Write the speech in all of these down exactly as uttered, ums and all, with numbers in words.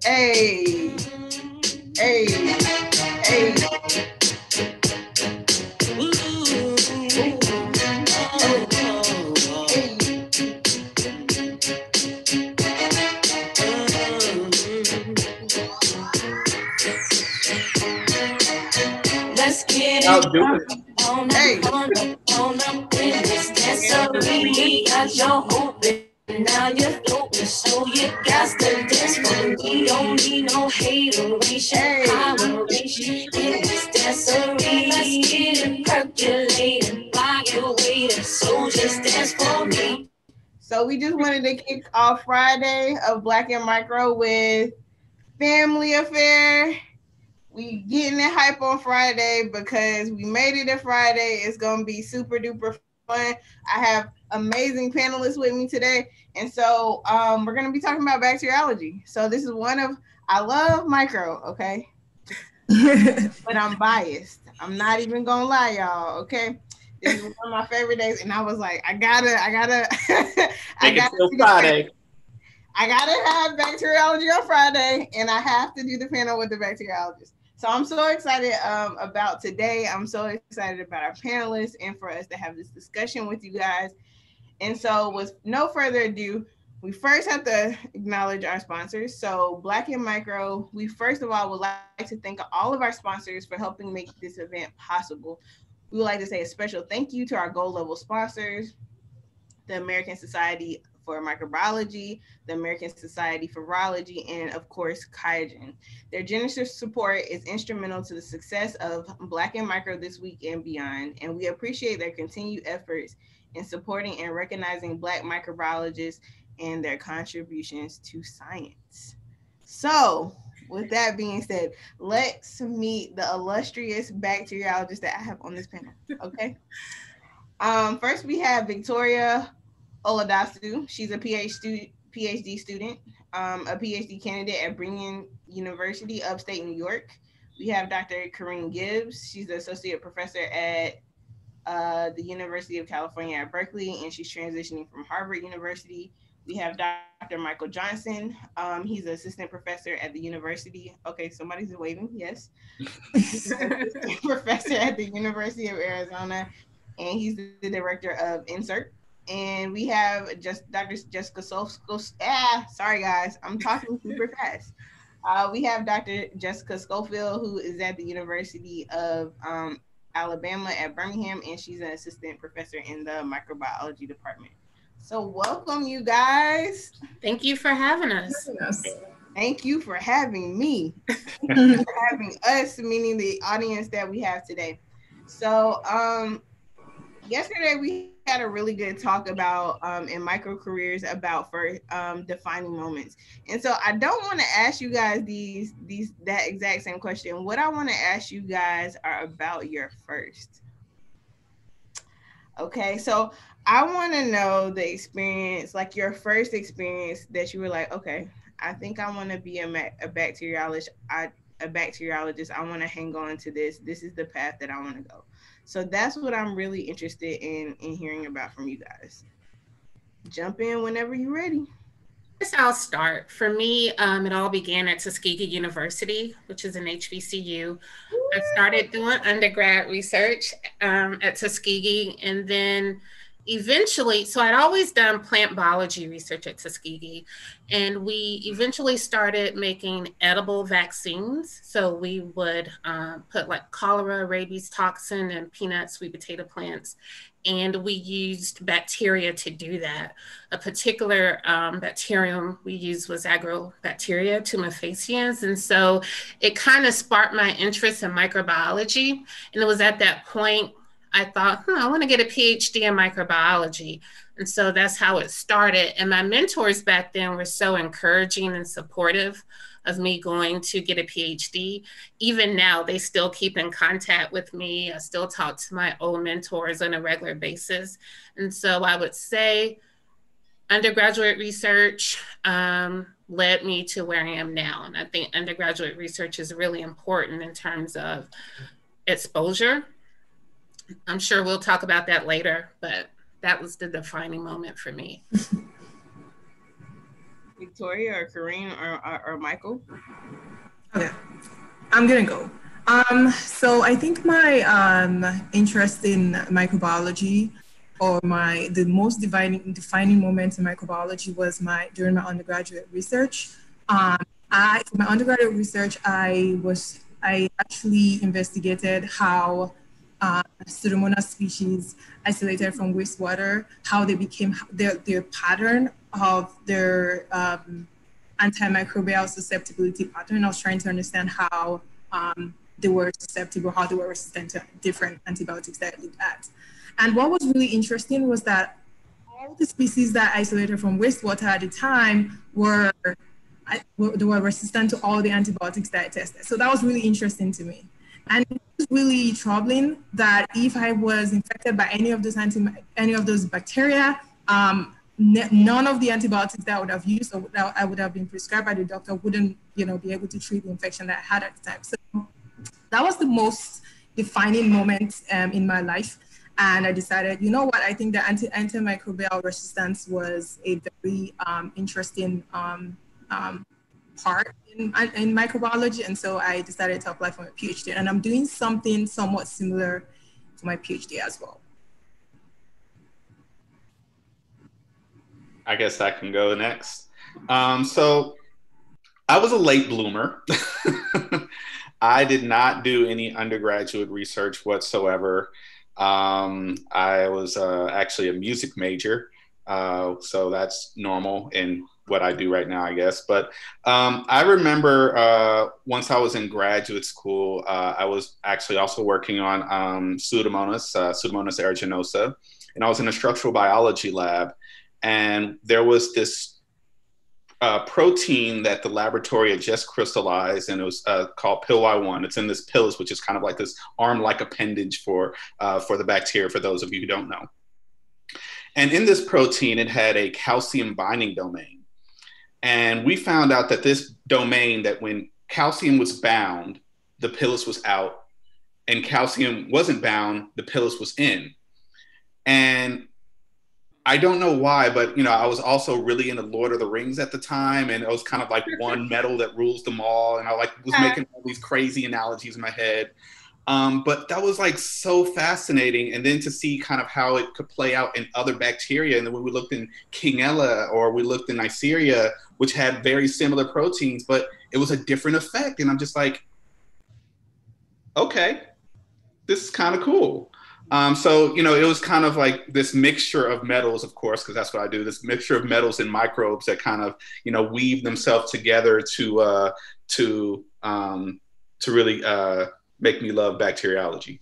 Hey, hey, hey. Let's get it I'll do it. on up, on up, on up in this dancery. Got your hope and now you're floating, so you got to dance for me. Don't need no hateration, holleration in this dancery. Let's get it percolating while you're waiting, so just dance for me. So we just wanted to kick off Friday of Black and Micro with Family Affair. We getting it hype on Friday because we made it a Friday. It's gonna be super duper fun. I have amazing panelists with me today, and so um, we're gonna be talking about bacteriology. So this is one of I love micro, okay, but I'm biased. I'm not even gonna lie, y'all. Okay, this is one of my favorite days, and I was like, I gotta, I gotta, I Make it gotta till do the Friday. panel. I gotta have bacteriology on Friday, and I have to do the panel with the bacteriologist. So I'm so excited um, about today. I'm so excited about our panelists and for us to have this discussion with you guys. And so, with no further ado, we first have to acknowledge our sponsors. So, Black and Micro, we first of all would like to thank all of our sponsors for helping make this event possible. We would like to say a special thank you to our gold level sponsors, the American Society for Microbiology, the American Society for Virology, and of course, Kaigen. Their generous support is instrumental to the success of Black and Micro this week and beyond, and we appreciate their continued efforts in supporting and recognizing Black microbiologists and their contributions to science. So, with that being said, let's meet the illustrious bacteriologist that I have on this panel. Okay. Um, first, we have Victoria Oladasu. She's a PhD, PhD student, um, a PhD candidate at Brigham University, upstate New York. We have Doctor Corinne Gibbs. She's the associate professor at uh, the University of California at Berkeley, and she's transitioning from Harvard University. We have Doctor Michael Johnson. Um, he's an assistant professor at the university. Okay, somebody's waving. Yes. He's an assistant professor at the University of Arizona, and he's the director of Insert. And we have just Doctor Jessica Schofield. Ah, sorry guys, I'm talking super fast. Uh, we have Doctor Jessica Schofield, who is at the University of um, Alabama at Birmingham, and she's an assistant professor in the microbiology department. So, welcome, you guys. Thank you for having us. Yes. Thank you for having me, for having us, meaning the audience that we have today. So, um, yesterday we had a really good talk about um, in micro careers about for um, defining moments, and so I don't want to ask you guys these these that exact same question. What I want to ask you guys are about your first. Okay, so I want to know the experience, like your first experience that you were like, okay, I think I want to be a, ma- a bacteriologist. I a bacteriologist. I want to hang on to this. This is the path that I want to go. So that's what I'm really interested in in hearing about from you guys. Jump in whenever you're ready. Guess I'll start. For me, um, it all began at Tuskegee University, which is an H B C U. I started doing undergrad research um, at Tuskegee, and then eventually, so I'd always done plant biology research at Tuskegee, and we eventually started making edible vaccines. So we would um, put like cholera, rabies toxin, and peanut, sweet potato plants, and we used bacteria to do that. A particular um, bacterium we used was Agrobacteria tumefaciens, and so it kind of sparked my interest in microbiology. And it was at that point I thought, hmm, I want to get a PhD in microbiology. And so that's how it started. And my mentors back then were so encouraging and supportive of me going to get a PhD. Even now, they still keep in contact with me. I still talk to my old mentors on a regular basis. And so I would say undergraduate research um, led me to where I am now. And I think undergraduate research is really important in terms of exposure. I'm sure we'll talk about that later, but that was the defining moment for me. Victoria or Kareem or, or, or Michael? Okay, I'm gonna go. Um, so I think my um, interest in microbiology, or my the most defining defining moment in microbiology was my during my undergraduate research. Um, I for my undergraduate research, I was I actually investigated how uh, Pseudomonas species isolated from wastewater, how they became their their pattern of their um, antimicrobial susceptibility pattern. I was trying to understand how um, they were susceptible, how they were resistant to different antibiotics that I looked at. And what was really interesting was that all the species that isolated from wastewater at the time were I, they were resistant to all the antibiotics that I tested. So that was really interesting to me. And it was really troubling that if I was infected by any of those anti, any of those bacteria, um, none of the antibiotics that I would have used or that I would have been prescribed by the doctor wouldn't, you know, be able to treat the infection that I had at the time. So that was the most defining moment um, in my life. And I decided, you know what, I think the anti antimicrobial resistance was a very um, interesting um, um, part in, in microbiology. And so I decided to apply for my PhD. And I'm doing something somewhat similar for my PhD as well. I guess I can go next. Um, so I was a late bloomer. I did not do any undergraduate research whatsoever. Um, I was uh, actually a music major, uh, so that's normal in what I do right now, I guess. But um, I remember uh, once I was in graduate school, uh, I was actually also working on um, Pseudomonas, uh, Pseudomonas aeruginosa, and I was in a structural biology lab, and there was this uh, protein that the laboratory had just crystallized, and it was uh, called P I L Y one. It's in this pills, which is kind of like this arm-like appendage for uh, for the bacteria. For those of you who don't know, and in this protein, it had a calcium binding domain, and we found out that this domain, that when calcium was bound, the pills was out, and calcium wasn't bound, the pills was in, and I don't know why, but you know, I was also really into Lord of the Rings at the time, and it was kind of like one metal that rules them all, and I like was making all these crazy analogies in my head. Um, but that was like so fascinating, and then to see kind of how it could play out in other bacteria, and then when we looked in Kingella or we looked in Neisseria, which had very similar proteins, but it was a different effect, and I'm just like, okay, this is kind of cool. Um, so, you know, it was kind of like this mixture of metals, of course, because that's what I do, this mixture of metals and microbes that kind of, you know, weave themselves together to uh, to um, to really uh, make me love bacteriology.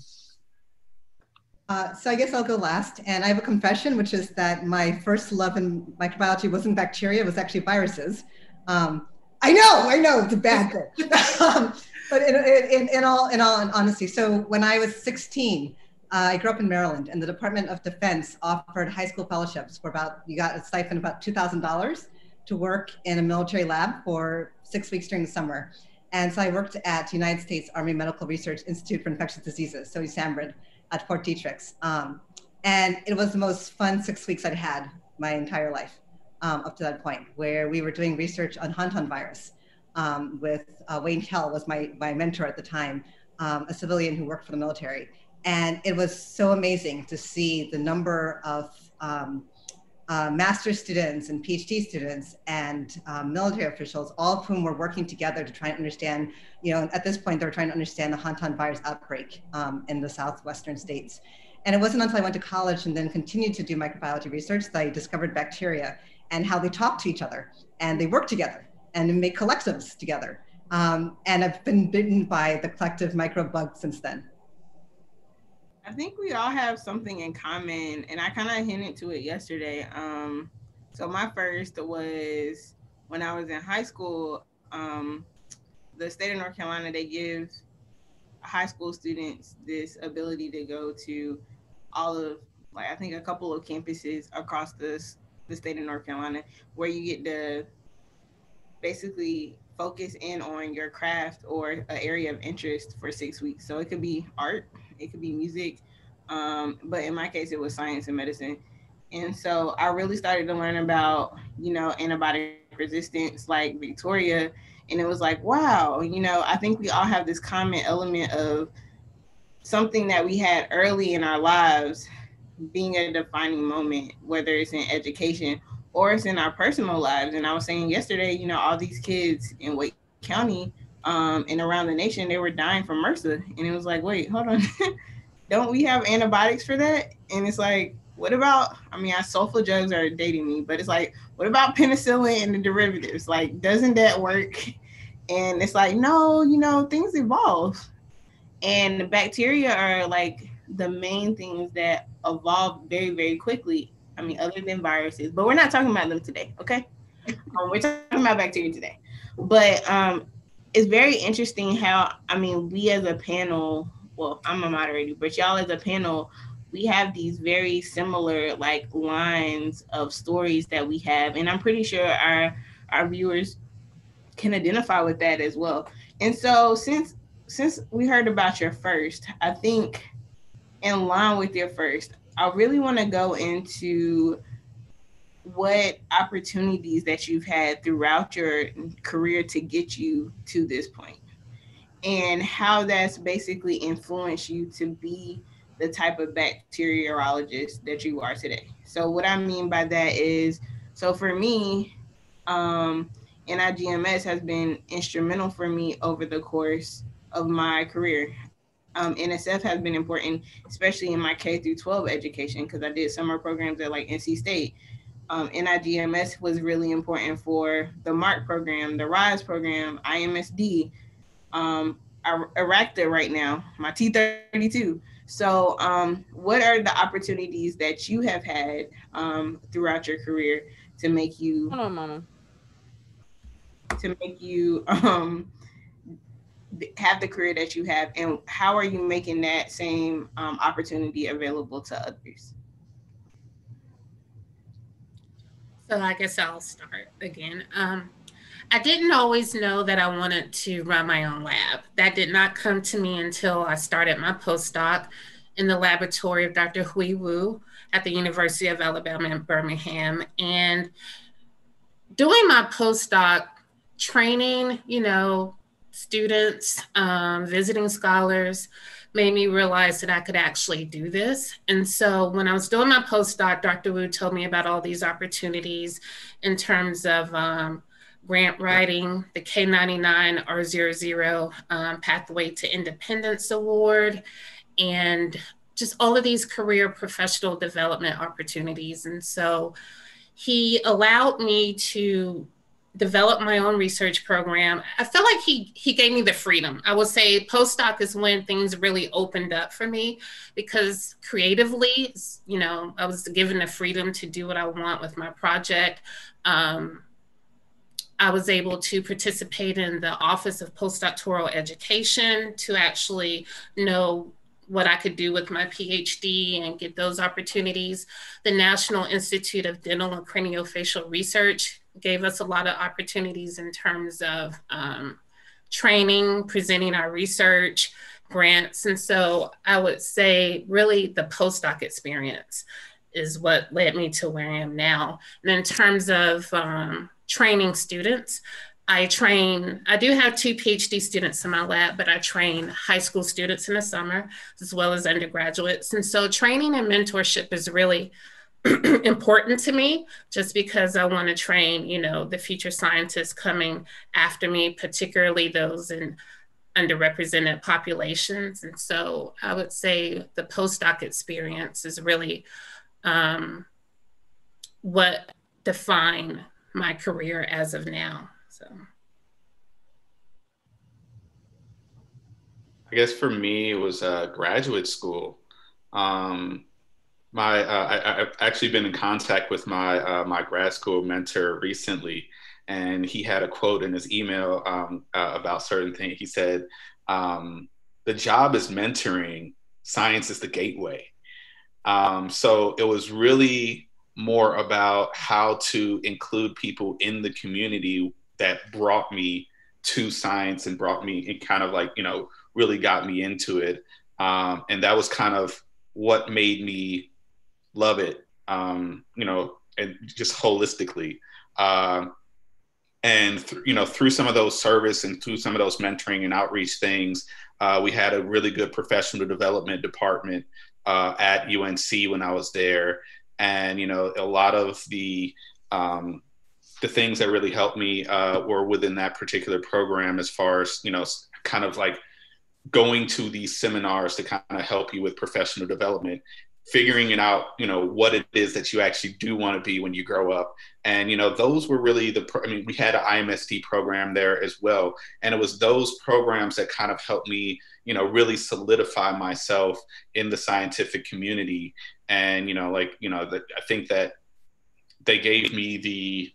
Uh, so I guess I'll go last. And I have a confession, which is that my first love in microbiology wasn't bacteria, it was actually viruses. Um, I know, I know, it's a bad thing. um, but in, in, in, all, in all honesty, so when I was sixteen, Uh, I grew up in Maryland, and the Department of Defense offered high school fellowships for about, you got a stipend about two thousand dollars to work in a military lab for six weeks during the summer. And so I worked at United States Army Medical Research Institute for Infectious Diseases, so USAMRIID, at Fort Detrick's. Um, and it was the most fun six weeks I'd had my entire life um, up to that point, where we were doing research on Hantan virus um, with uh, Wayne Kell was my, my mentor at the time, um, a civilian who worked for the military. And it was so amazing to see the number of um, uh, master's students and PhD students and um, military officials, all of whom were working together to try and understand, you know, at this point, they were trying to understand the Hantan virus outbreak um, in the southwestern states. And it wasn't until I went to college and then continued to do microbiology research that I discovered bacteria and how they talk to each other and they work together and make collectives together. Um, and I've been bitten by the collective microbe since then. I think we all have something in common, and I kind of hinted to it yesterday. Um, so my first was when I was in high school. Um, the state of North Carolina, they give high school students this ability to go to all of, like, I think a couple of campuses across this the state of North Carolina, where you get to basically focus in on your craft or an area of interest for six weeks. So it could be art, it could be music, um, but in my case, it was science and medicine. And so I really started to learn about, you know, antibiotic resistance like Victoria. And it was like, wow, you know, I think we all have this common element of something that we had early in our lives being a defining moment, whether it's in education or it's in our personal lives. And I was saying yesterday, you know, all these kids in Wake County um, and around the nation, they were dying from MRSA. And it was like, wait, hold on. Don't we have antibiotics for that? And it's like, what about, I mean, our sulfa drugs are dating me, but it's like, what about penicillin and the derivatives? Like, doesn't that work? And it's like, no, you know, things evolve. And the bacteria are like the main things that evolve very, very quickly. I mean, other than viruses, but we're not talking about them today, okay? Um, we're talking about bacteria today. But um, it's very interesting how, I mean, we as a panel, well, I'm a moderator, but y'all as a panel, we have these very similar like lines of stories that we have. And I'm pretty sure our our viewers can identify with that as well. And so since since we heard about your first, I think in line with your first, I really want to go into what opportunities that you've had throughout your career to get you to this point, and how that's basically influenced you to be the type of bacteriologist that you are today. So what I mean by that is, so for me, um, N I G M S has been instrumental for me over the course of my career. Um, N S F has been important, especially in my K through twelve education, because I did summer programs at like N C State. Um, N I G M S was really important for the MARC program, the RISE program, I M S D, um, Iracta right now, my T thirty-two. So um, what are the opportunities that you have had um, throughout your career to make you, Hold on, mama. to make you um, have the career that you have, and how are you making that same um, opportunity available to others? So I guess I'll start again. Um, I didn't always know that I wanted to run my own lab. That did not come to me until I started my postdoc in the laboratory of Doctor Hui Wu at the University of Alabama in Birmingham. And doing my postdoc, training, you know, students, um, visiting scholars, made me realize that I could actually do this. And so when I was doing my postdoc, Doctor Wu told me about all these opportunities in terms of um, grant writing, the K ninety-nine R zero zero um, Pathway to Independence Award, and just all of these career professional development opportunities. And so he allowed me to develop my own research program. I feel like he he gave me the freedom. I would say postdoc is when things really opened up for me, because creatively, you know, I was given the freedom to do what I want with my project. Um, I was able to participate in the Office of Postdoctoral Education to actually know what I could do with my PhD and get those opportunities. The National Institute of Dental and Craniofacial Research gave us a lot of opportunities in terms of um, training, presenting our research, grants. And so I would say really the postdoc experience is what led me to where I am now. And in terms of um, training students, I train, I do have two PhD students in my lab, but I train high school students in the summer as well as undergraduates. And so training and mentorship is really important to me, just because I want to train, you know, the future scientists coming after me, particularly those in underrepresented populations. And so I would say the postdoc experience is really um, what defined my career as of now. So I guess for me, it was uh, graduate school. Um, my uh, I, I've actually been in contact with my uh, my grad school mentor recently, and he had a quote in his email um, uh, about certain things. He said, um, "The job is mentoring, science is the gateway." Um, so it was really more about how to include people in the community that brought me to science and brought me and kind of like, you know, really got me into it. Um, and that was kind of what made me love it, um, you know, and just holistically. Uh, and th- you know, through some of those service and through some of those mentoring and outreach things, uh, we had a really good professional development department uh, at U N C when I was there. And, you know, a lot of the um, the things that really helped me uh, were within that particular program, as far as, you know, kind of like going to these seminars to kind of help you with professional development, figuring it out, you know, what it is that you actually do want to be when you grow up. And, you know, those were really the, I mean, we had an I M S D program there as well. And it was those programs that kind of helped me, you know, really solidify myself in the scientific community. And, you know, like, you know, that I think that they gave me the,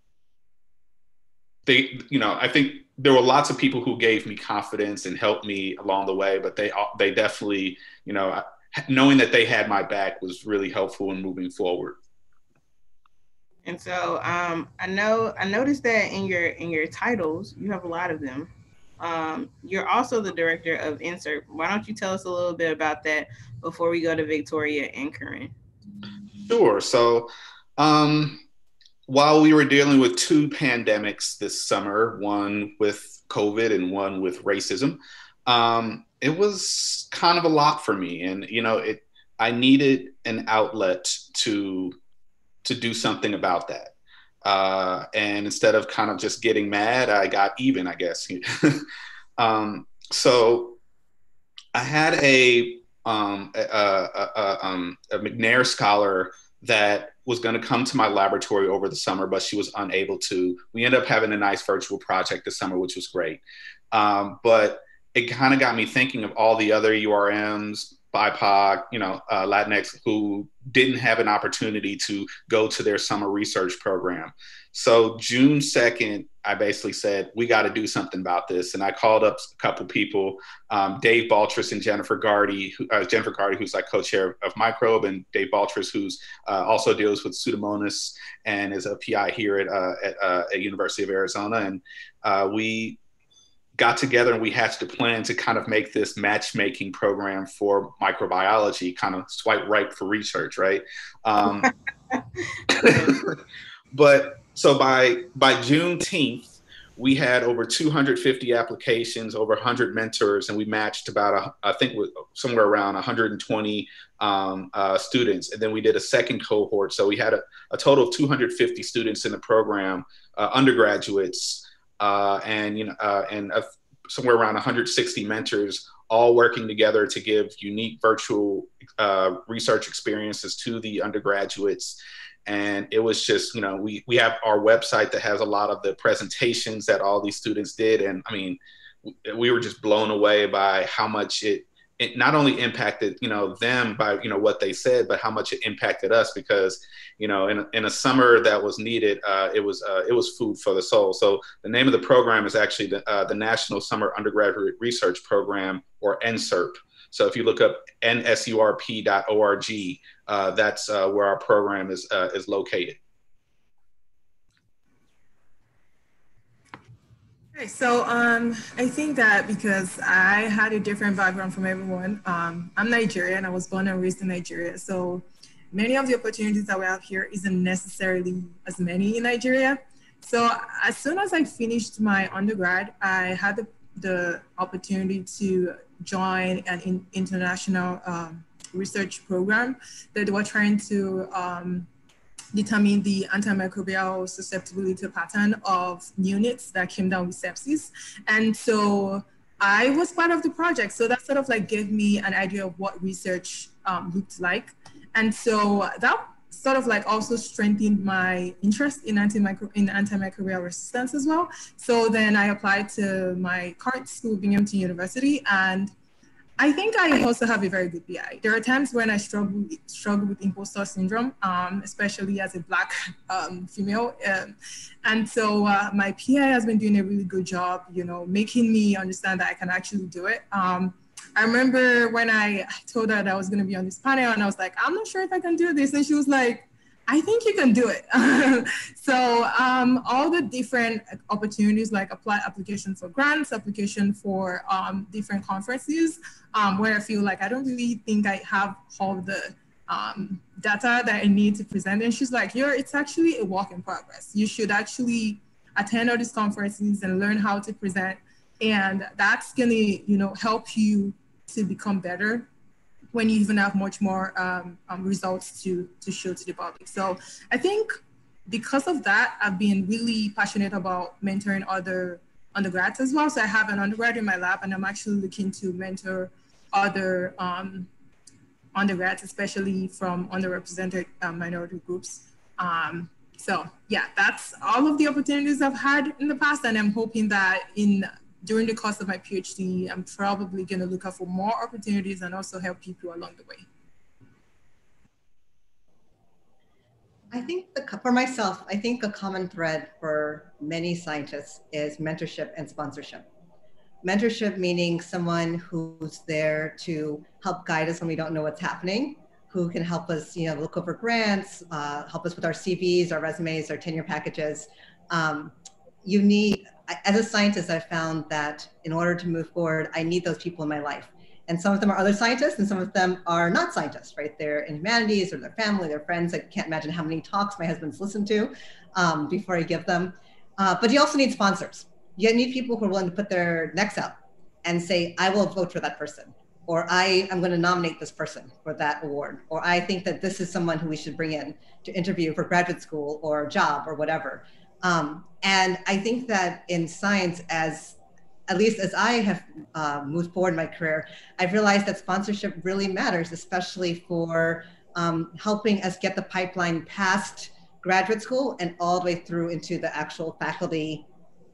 they, you know, I think there were lots of people who gave me confidence and helped me along the way, but they, they definitely, you know, knowing that they had my back was really helpful in moving forward. And so um, I know I noticed that in your in your titles, you have a lot of them. Um, you're also the director of Insert. Why don't you tell us a little bit about that before we go to Victoria and Corinne? Sure. So um, while we were dealing with two pandemics this summer, one with COVID and one with racism, um, it was kind of a lot for me. And, you know, it, I needed an outlet to, to do something about that. Uh, and instead of kind of just getting mad, I got even, I guess. um, so I had a, um, a, a, a, um, a McNair scholar that was going to come to my laboratory over the summer, but she was unable to. We ended up having a nice virtual project this summer, which was great. Um, but it kind of got me thinking of all the other U R Ms, B I P O C, you know, uh, Latinx, who didn't have an opportunity to go to their summer research program. So June second, I basically said, we got to do something about this. And I called up a couple people, um, Dave Baltris and Jennifer Gardy, who, uh, Jennifer Gardy, who's like co-chair of Microbe, and Dave Baltris, who's uh, also deals with Pseudomonas and is a P I here at, uh, at, uh, at University of Arizona. And uh, we got together and we hatched a plan to kind of make this matchmaking program for microbiology kind of swipe right for research, right? Um, but so by by Juneteenth, we had over two hundred fifty applications, over one hundred mentors, and we matched about, a, I think, somewhere around one hundred twenty um, uh, students. And then we did a second cohort. So we had a, a total of two hundred fifty students in the program, uh, undergraduates, uh, and you know, uh, and uh, somewhere around one hundred sixty mentors, all working together to give unique virtual uh, research experiences to the undergraduates. And it was just, you know, we, we have our website that has a lot of the presentations that all these students did. And I mean, we were just blown away by how much it, it not only impacted, you know, them by, you know, what they said, but how much it impacted us, because, you know, in, in a summer that was needed, uh, it was uh, it was food for the soul. So the name of the program is actually the, uh, the National Summer Undergraduate Research Program, or N S U R P. So if you look up N S U R P dot org, uh, that's uh, where our program is uh, is located. Okay, so um, I think that because I had a different background from everyone, um, I'm Nigerian. I was born and raised in Nigeria. So many of the opportunities that we have here isn't necessarily as many in Nigeria. So as soon as I finished my undergrad, I had the, the opportunity to join an in, international um, research program that were trying to um, determine the antimicrobial susceptibility pattern of neonates that came down with sepsis. And so I was part of the project. So that sort of like gave me an idea of what research um, looked like. And so that sort of like also strengthened my interest in antimicro in antimicrobial resistance as well. So then I applied to my current school, Binghamton University, and I think I also have a very good P I. There are times when I struggle struggle with imposter syndrome, um, especially as a Black um, female, um, and so uh, my P I has been doing a really good job, you know, making me understand that I can actually do it. Um, I remember when I told her that I was going to be on this panel, and I was like, I'm not sure if I can do this, and she was like, I think you can do it. So um, all the different opportunities, like apply application for grants, application for um, different conferences, um, where I feel like I don't really think I have all the um, data that I need to present. And she's like, you're, it's actually a work in progress. You should actually attend all these conferences and learn how to present. And that's gonna, you know, help you to become better when you even have much more um, um, results to, to show to the public. So I think because of that, I've been really passionate about mentoring other undergrads as well. So I have an undergrad in my lab, and I'm actually looking to mentor other um, undergrads, especially from underrepresented uh, minority groups. Um, so yeah, that's all of the opportunities I've had in the past, and I'm hoping that in during the course of my PhD, I'm probably going to look out for more opportunities and also help people along the way. I think the, for myself, I think a common thread for many scientists is mentorship and sponsorship. Mentorship meaning someone who's there to help guide us when we don't know what's happening, who can help us, you know, look over grants, uh, help us with our C Vs, our resumes, our tenure packages. Um, you need, as a scientist, I've found that in order to move forward, I need those people in my life. And some of them are other scientists and some of them are not scientists, right? They're in humanities or their family, their friends. I can't imagine how many talks my husband's listened to um, before I give them. Uh, but you also need sponsors. You need people who are willing to put their necks out and say, I will vote for that person, or I am going to nominate this person for that award, or I think that this is someone who we should bring in to interview for graduate school or job or whatever. Um, and I think that in science, as at least as I have uh, moved forward in my career, I've realized that sponsorship really matters, especially for um, helping us get the pipeline past graduate school and all the way through into the actual faculty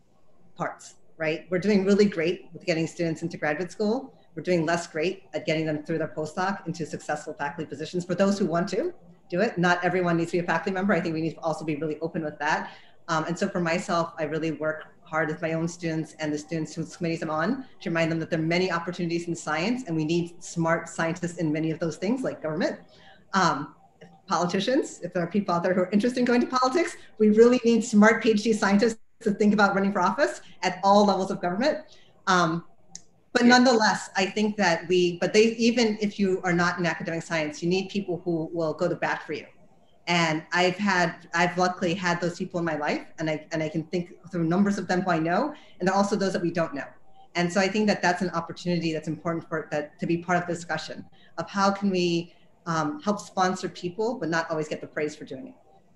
parts, right? We're doing really great with getting students into graduate school. We're doing less great at getting them through their postdoc into successful faculty positions for those who want to do it. Not everyone needs to be a faculty member. I think we need to also be really open with that. Um, and so for myself, I really work hard with my own students and the students whose committees I'm on to remind them that there are many opportunities in science and we need smart scientists in many of those things like government. Um, politicians, if there are people out there who are interested in going to politics, we really need smart PhD scientists to think about running for office at all levels of government. Um, but nonetheless, I think that we, but they, even if you are not in academic science, you need people who will go to bat for you. And I've had, I've luckily had those people in my life, and I, and I can think through numbers of them who I know, and there are also those that we don't know. And so I think that that's an opportunity that's important for that to be part of the discussion of how can we um, help sponsor people, but not always get the praise for doing it.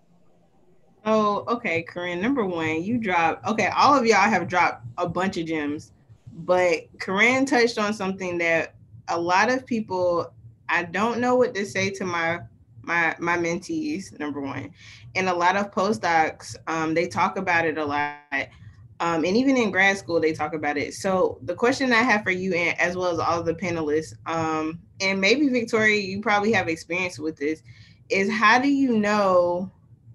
Oh, okay, Corinne. Number one, you dropped, okay, all of y'all have dropped a bunch of gems, but Corinne touched on something that a lot of people, I don't know what to say to my my my mentees, number one. And a lot of postdocs, um, they talk about it a lot. Um, and even in grad school, they talk about it. So the question I have for you, and as well as all of the panelists, um, and maybe Victoria, you probably have experience with this, is how do you know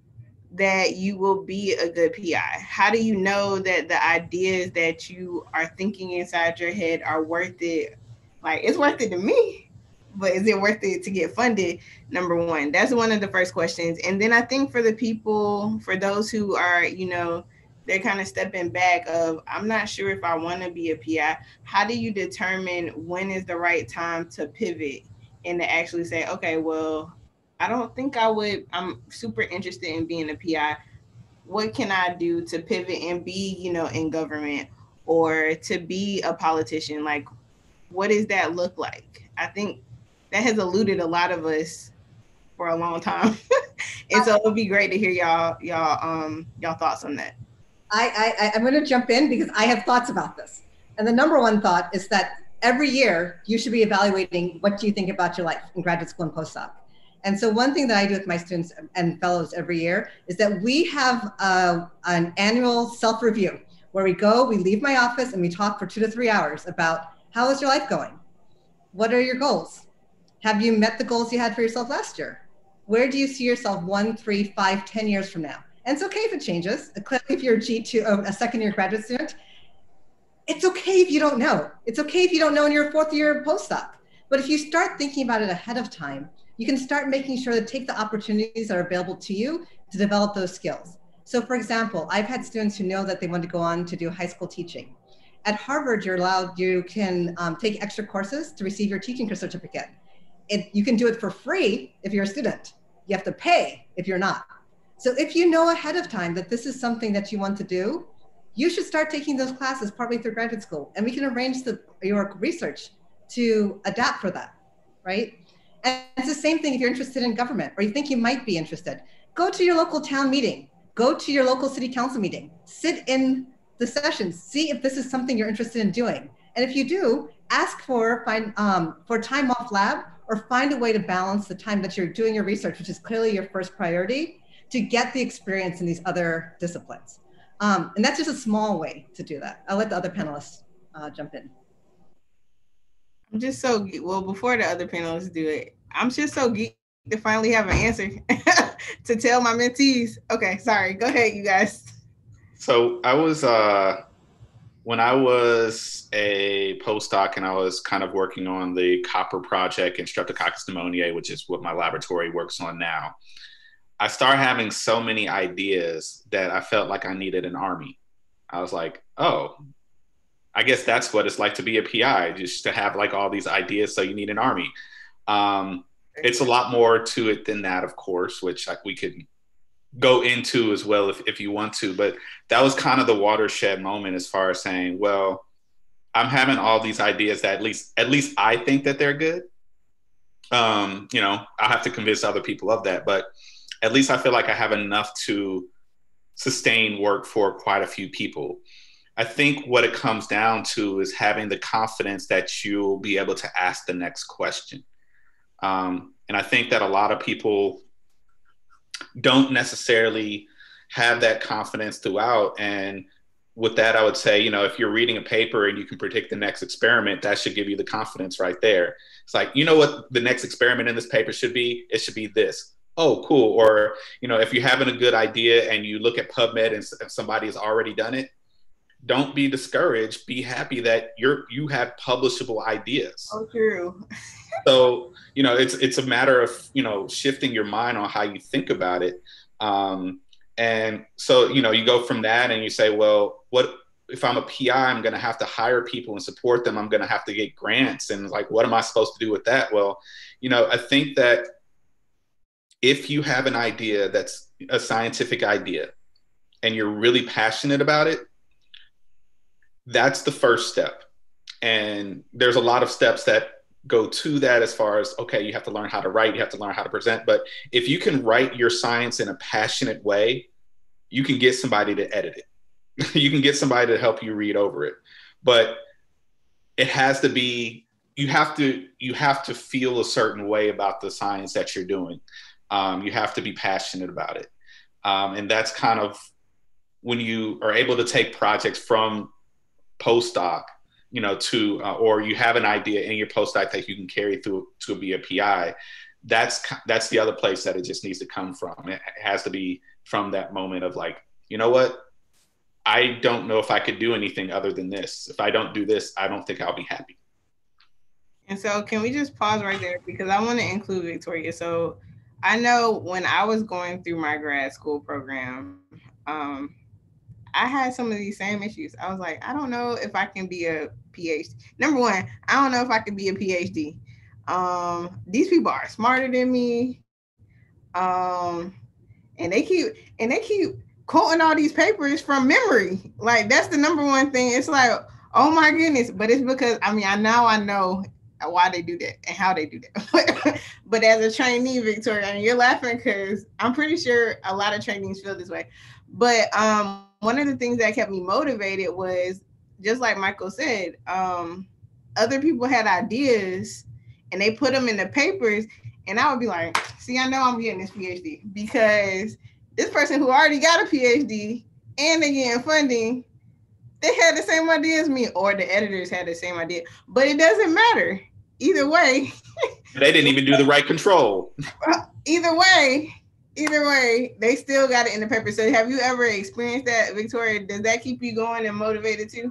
that you will be a good P I? How do you know that the ideas that you are thinking inside your head are worth it? Like, it's worth it to me, but is it worth it to get funded? Number one, that's one of the first questions. And then I think for the people, for those who are, you know, they're kind of stepping back of, I'm not sure if I want to be a P I. How do you determine when is the right time to pivot and to actually say, okay, well, I don't think I would, I'm super interested in being a P I. What can I do to pivot and be, you know, in government or to be a politician? Like, what does that look like? I think that has eluded a lot of us for a long time. And so it would be great to hear y'all, y'all, um, y'all thoughts on that. I, I, I'm going to jump in because I have thoughts about this. And the number one thought is that every year you should be evaluating what do you think about your life in graduate school and postdoc. And so one thing that I do with my students and fellows every year is that we have a, an annual self-review where we go, we leave my office and we talk for two to three hours about how is your life going? What are your goals? Have you met the goals you had for yourself last year? Where do you see yourself one, three, five, ten years from now? And it's okay if it changes. Clearly, if you're a G two, a second year graduate student, it's okay if you don't know. It's okay if you don't know in your fourth year postdoc. But if you start thinking about it ahead of time, you can start making sure to take the opportunities that are available to you to develop those skills. So for example, I've had students who know that they want to go on to do high school teaching. At Harvard, you're allowed, you can um, take extra courses to receive your teaching certificate. It, you can do it for free if you're a student. You have to pay if you're not. So if you know ahead of time that this is something that you want to do, you should start taking those classes partway through graduate school, and we can arrange the, your research to adapt for that, right? And it's the same thing if you're interested in government or you think you might be interested. Go to your local town meeting, go to your local city council meeting, sit in the sessions, see if this is something you're interested in doing. And if you do, ask for, find, um, for time off lab, or find a way to balance the time that you're doing your research, which is clearly your first priority, to get the experience in these other disciplines. Um, and that's just a small way to do that. I'll let the other panelists uh, jump in. I'm just so, ge- well, before the other panelists do it, I'm just so geeked to finally have an answer to tell my mentees. Okay, sorry, go ahead, you guys. So I was, uh, when I was a postdoc and I was kind of working on the copper project and Streptococcus pneumoniae, which is what my laboratory works on now, I started having so many ideas that I felt like I needed an army. I was like, oh, I guess that's what it's like to be a P I, just to have like all these ideas. So you need an army. Um, it's a lot more to it than that, of course, which like, we could go into as well if, if you want to. But that was kind of the watershed moment as far as saying, well, I'm having all these ideas that at least at least I think that they're good. Um, you know, I have to convince other people of that, but at least I feel like I have enough to sustain work for quite a few people. I think what it comes down to is having the confidence that you'll be able to ask the next question. Um, and I think that a lot of people don't necessarily have that confidence throughout. And with that, I would say, you know, if you're reading a paper and you can predict the next experiment, that should give you the confidence right there. It's like, you know what the next experiment in this paper should be? It should be this. Oh, cool. Or, you know, if you're having a good idea and you look at PubMed and somebody has already done it, don't be discouraged. Be happy that you're you have publishable ideas. Oh, true. So, you know, it's it's a matter of, you know, shifting your mind on how you think about it. Um, and so, you know, you go from that and you say, well, what if I'm a P I, I'm going to have to hire people and support them. I'm going to have to get grants. And like, what am I supposed to do with that? Well, you know, I think that if you have an idea that's a scientific idea and you're really passionate about it, that's the first step. And there's a lot of steps that go to that as far as, okay, you have to learn how to write, you have to learn how to present. But if you can write your science in a passionate way, you can get somebody to edit it. You can get somebody to help you read over it. But it has to be, you have to, you have to feel a certain way about the science that you're doing. Um, you have to be passionate about it. Um, and that's kind of when you are able to take projects from postdoc, you know, to, uh, or you have an idea in your postdoc that you can carry through to be a P I, that's, that's the other place that it just needs to come from. It has to be from that moment of like, you know what, I don't know if I could do anything other than this. If I don't do this, I don't think I'll be happy. And so can we just pause right there, because I want to include Victoria. So I know when I was going through my grad school program, um, I had some of these same issues. I was like, I don't know if I can be a PhD. Number one, I don't know if I can be a PhD. Um, these people are smarter than me. Um, and they keep and they keep quoting all these papers from memory. Like, that's the number one thing. It's like, oh my goodness. But it's because, I mean, I now I know why they do that and how they do that. But as a trainee, Victoria, and you're laughing because I'm pretty sure a lot of trainees feel this way. But um, one of the things that kept me motivated was, just like Michael said, um, other people had ideas and they put them in the papers, and I would be like, see, I know I'm getting this PhD because this person who already got a PhD and they're getting funding, they had the same idea as me, or the editors had the same idea. But it doesn't matter. Either way. They didn't even do the right control. Either way, either way, they still got it in the paper. So have you ever experienced that, Victoria? Does that keep you going and motivated too?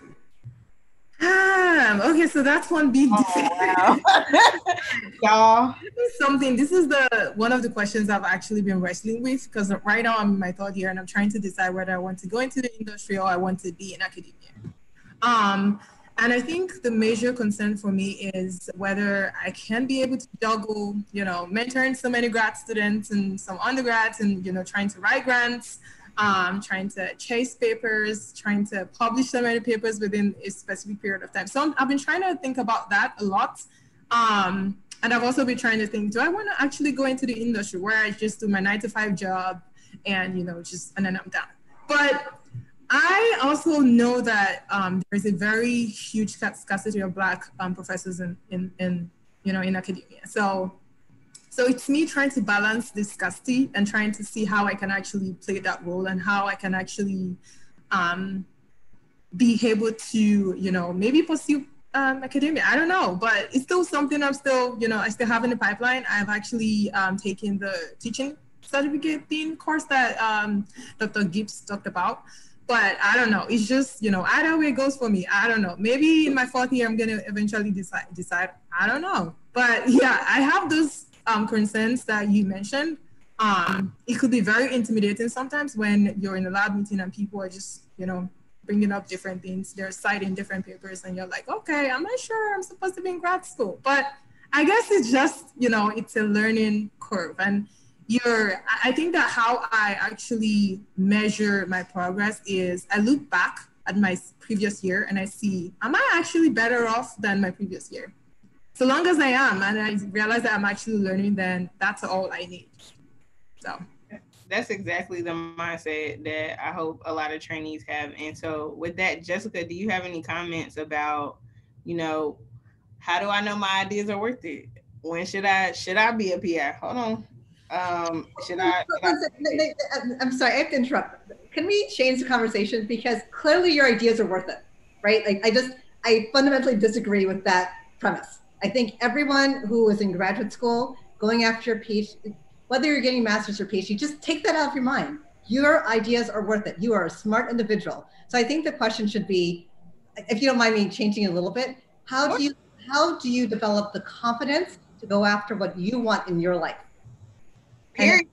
Um, okay, so that's one big oh, wow. Y'all. This is something, this is the one of the questions I've actually been wrestling with, because right now I'm in my third year and I'm trying to decide whether I want to go into the industry or I want to be in academia. Um, And I think the major concern for me is whether I can be able to juggle, you know, mentoring so many grad students and some undergrads and, you know, trying to write grants, um, trying to chase papers, trying to publish so many papers within a specific period of time. So I've been trying to think about that a lot. Um, and I've also been trying to think, do I want to actually go into the industry where I just do my nine to five job and, you know, just, and then I'm done. But I also know that um, there's a very huge scarcity of Black um, professors in, in, in, you know, in academia. So, so it's me trying to balance this scarcity and trying to see how I can actually play that role and how I can actually um, be able to, you know, maybe pursue um, academia. I don't know, but it's still something I'm still, you know, I still have in the pipeline. I've actually um, taken the teaching certificate theme course that um, Doctor Gibbs talked about. But I don't know. It's just, you know, either way it goes for me. I don't know. Maybe in my fourth year, I'm going to eventually decide, decide. I don't know. But yeah, I have those um, concerns that you mentioned. Um, it could be very intimidating sometimes when you're in a lab meeting and people are just, you know, bringing up different things. They're citing different papers and you're like, okay, I'm not sure I'm supposed to be in grad school. But I guess it's just, you know, it's a learning curve. And You're, I think that how I actually measure my progress is I look back at my previous year and I see, am I actually better off than my previous year? So long as I am, and I realize that I'm actually learning, then that's all I need. So that's exactly the mindset that I hope a lot of trainees have. And so with that, Jessica, do you have any comments about, you know, how do I know my ideas are worth it? When should I, should I be a P I? Hold on. Um, should I, should I I'm sorry, I have to interrupt. Can we change the conversation? Because clearly your ideas are worth it, right? Like I just, I fundamentally disagree with that premise. I think everyone who is in graduate school going after a PhD, whether you're getting a master's or PhD, just take that out of your mind. Your ideas are worth it. You are a smart individual. So I think the question should be, if you don't mind me changing a little bit, how do you, how do you develop the confidence to go after what you want in your life? Period.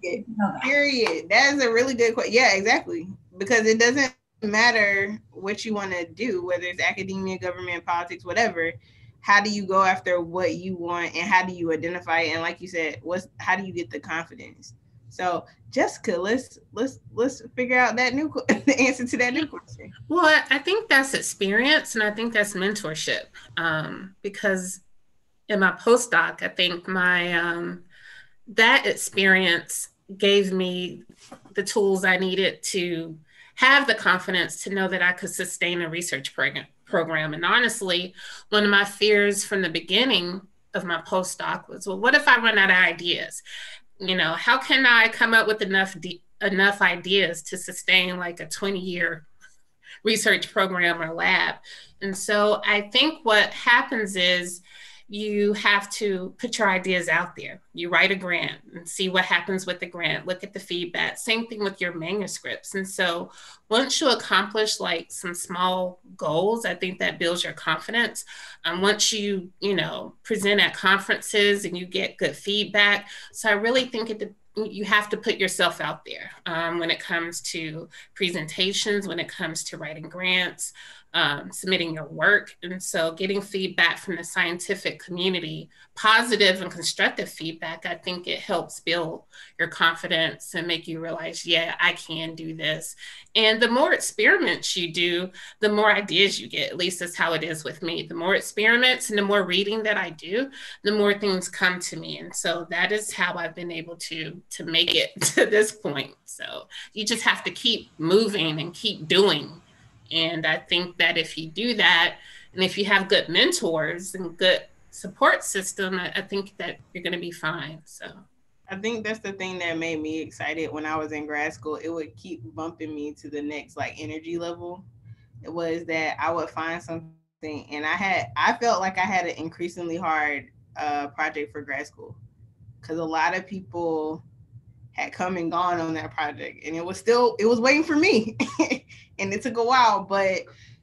Period. That is a really good question. Yeah, exactly. Because it doesn't matter what you want to do, whether it's academia, government, politics, whatever. How do you go after what you want, and how do you identify it? And like you said, what's how do you get the confidence? So, Jessica, let's let's let's figure out that new the answer to that new question. Well, I think that's experience, and I think that's mentorship. Um, because in my postdoc, I think my um, that experience gave me the tools I needed to have the confidence to know that I could sustain a research program. program. And honestly, one of my fears from the beginning of my postdoc was, well, what if I run out of ideas? You know, how can I come up with enough de- enough ideas to sustain like a twenty year research program or lab? And so I think what happens is you have to put your ideas out there. You write a grant and see what happens with the grant, look at the feedback. Same thing with your manuscripts. And so once you accomplish like some small goals, I think that builds your confidence. And um, once you, you know, present at conferences and you get good feedback. So I really think it you have to put yourself out there um, when it comes to presentations, when it comes to writing grants, um, submitting your work. And so getting feedback from the scientific community, positive and constructive feedback, I think it helps build your confidence and make you realize, yeah, I can do this. And the more experiments you do, the more ideas you get. At least that's how it is with me. The more experiments and the more reading that I do, the more things come to me. And so that is how I've been able to, to make it to this point. So you just have to keep moving and keep doing. And I think that if you do that, and if you have good mentors and good support system, I, I think that you're going to be fine. So I think that's the thing that made me excited when I was in grad school. It would keep bumping me to the next like energy level. It was that I would find something, and I had I felt like I had an increasingly hard uh, project for grad school because a lot of people had come and gone on that project, and it was still it was waiting for me. And it took a while, but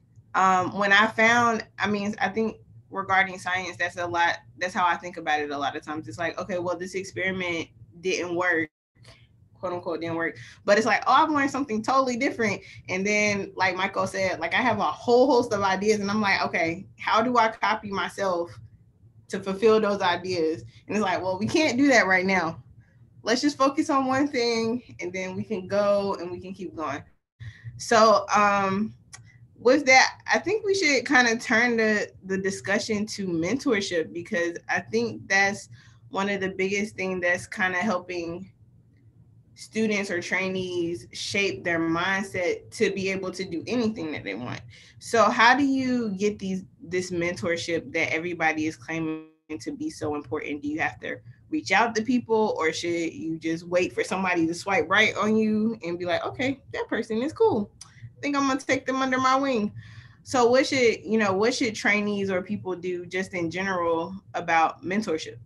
um, when I found, I mean, I think regarding science, that's a lot, that's how I think about it a lot of times. It's like, okay, well, this experiment didn't work, quote unquote didn't work. But it's like, oh, I've learned something totally different. And then, like Michael said, like I have a whole host of ideas, and I'm like, okay, how do I copy myself to fulfill those ideas? And it's like, well, we can't do that right now. Let's just focus on one thing, and then we can go and we can keep going. So, um, with that, I think we should kind of turn the, the discussion to mentorship, because I think that's one of the biggest things that's kind of helping students or trainees shape their mindset to be able to do anything that they want. So how do you get these this mentorship that everybody is claiming to be so important? Do you have to reach out to people, or should you just wait for somebody to swipe right on you and be like, okay, that person is cool, I think I'm gonna take them under my wing? So what should, you know, what should trainees or people do just in general about mentorship?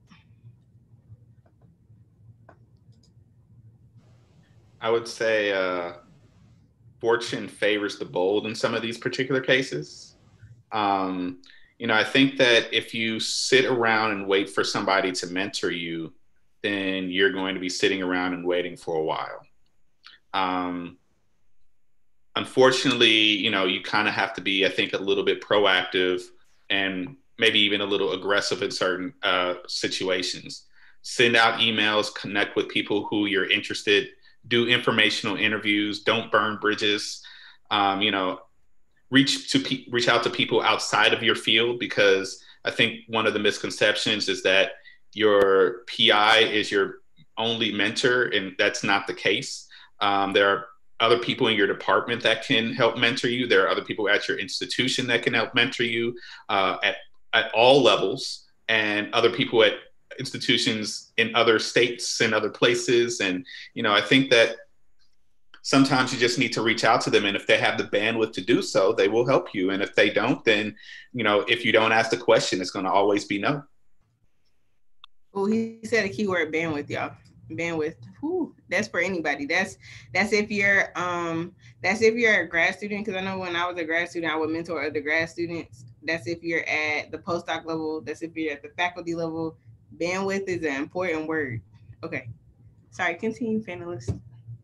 I would say uh, fortune favors the bold in some of these particular cases. Um, you know, I think that if you sit around and wait for somebody to mentor you, then you're going to be sitting around and waiting for a while. Um, unfortunately, you know, you kind of have to be, I think, a little bit proactive and maybe even a little aggressive in certain uh, situations. Send out emails, connect with people who you're interested, do informational interviews, don't burn bridges. Um, you know, reach to pe- reach out to people outside of your field, because I think one of the misconceptions is that your P I is your only mentor, and that's not the case. Um, there are other people in your department that can help mentor you. There are other people at your institution that can help mentor you uh, at at all levels, and other people at institutions in other states and other places. And you know, I think that sometimes you just need to reach out to them, and if they have the bandwidth to do so, they will help you. And if they don't, then, you know, if you don't ask the question, it's going to always be no. Oh, he said a keyword: bandwidth, y'all. Bandwidth. Whew, that's for anybody. That's that's if you're um that's if you're a grad student, because I know when I was a grad student, I would mentor other grad students. That's if you're at the postdoc level. That's if you're at the faculty level. Bandwidth is an important word. Okay. Sorry, continue, panelists.